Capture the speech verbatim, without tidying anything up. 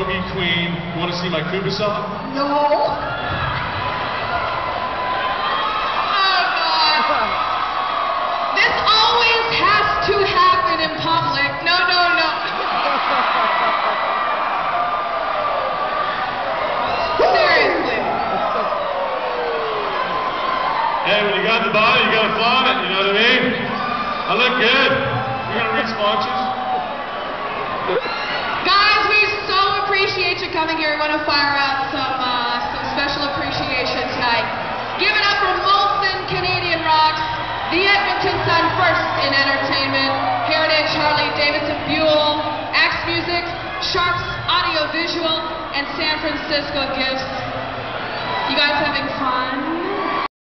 Trophy Queen. You want to see my Cuba song? No. Oh God. This always has to happen in public. No, no, no. Seriously. Hey, when you got the body, you gotta flaunt it, you know what I mean? I look good. You gonna read sponsors? Guys, we so appreciate you coming here. We want to fire out some uh, some special appreciation tonight. Give it up for Molson Canadian Rocks, the Edmonton Sun First in Entertainment, Heritage Harley Davidson Buell, Axe Music, Sharps Audio Visual, and San Francisco Gifts. You guys having fun?